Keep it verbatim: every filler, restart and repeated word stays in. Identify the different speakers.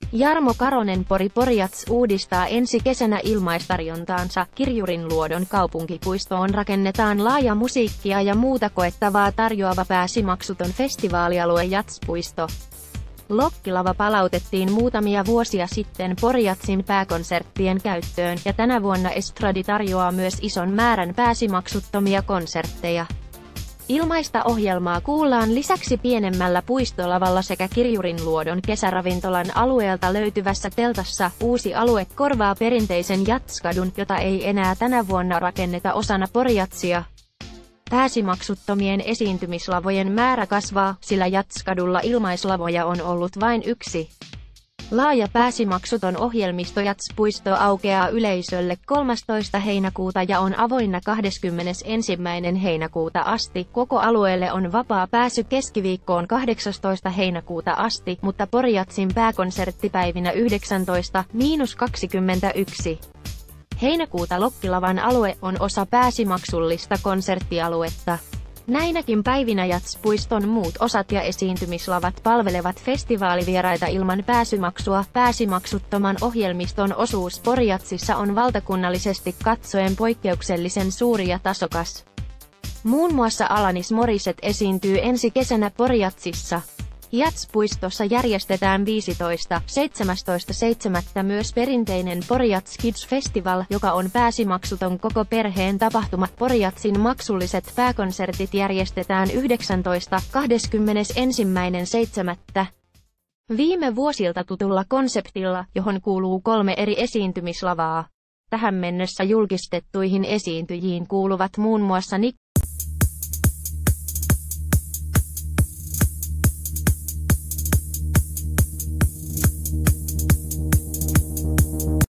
Speaker 1: Jarmo Karonen Pori Porjats uudistaa ensi kesänä ilmaistarjontaansa. Kirjurinluodon kaupunkipuistoon rakennetaan laaja musiikkia ja muuta koettavaa tarjoava pääsymaksuton festivaalialue Jazzpuisto. Lokkilava palautettiin muutamia vuosia sitten Porjatsin pääkonserttien käyttöön, ja tänä vuonna Estradi tarjoaa myös ison määrän pääsymaksuttomia konsertteja. Ilmaista ohjelmaa kuullaan lisäksi pienemmällä puistolavalla sekä Kirjurinluodon kesäravintolan alueelta löytyvässä teltassa. Uusi alue korvaa perinteisen Jatskadun, jota ei enää tänä vuonna rakenneta osana Porjatsia. Pääsymaksuttomien esiintymislavojen määrä kasvaa, sillä Jatskadulla ilmaislavoja on ollut vain yksi. Laaja pääsymaksuton ohjelmisto Jazzpuisto aukeaa yleisölle kolmastoista heinäkuuta ja on avoinna kahdeskymmenesensimmäinen heinäkuuta asti. Koko alueelle on vapaa pääsy keskiviikkoon kahdeksastoista heinäkuuta asti, mutta Porjatsin pääkonserttipäivinä yhdeksäntoista kaksikymmentäyksi. Heinäkuuta Lokkilavan alue on osa pääsymaksullista konserttialuetta. Näinäkin päivinä Jazzpuiston muut osat ja esiintymislavat palvelevat festivaalivieraita ilman pääsymaksua. Pääsymaksuttoman ohjelmiston osuus Porjatsissa on valtakunnallisesti katsoen poikkeuksellisen suuri ja tasokas. Muun muassa Alanis Morissette esiintyy ensi kesänä Porjatsissa. Jazzpuistossa järjestetään viidestoista seitsemästoista seitsemättä myös perinteinen Porjats Kids Festival, joka on pääsymaksuton koko perheen tapahtuma. Porjatsin maksulliset pääkonsertit järjestetään yhdestoista kahdeskymmenesensimmäinen seitsemättä viime vuosilta tutulla konseptilla, johon kuuluu kolme eri esiintymislavaa. Tähän mennessä julkistettuihin esiintyjiin kuuluvat muun muassa Nick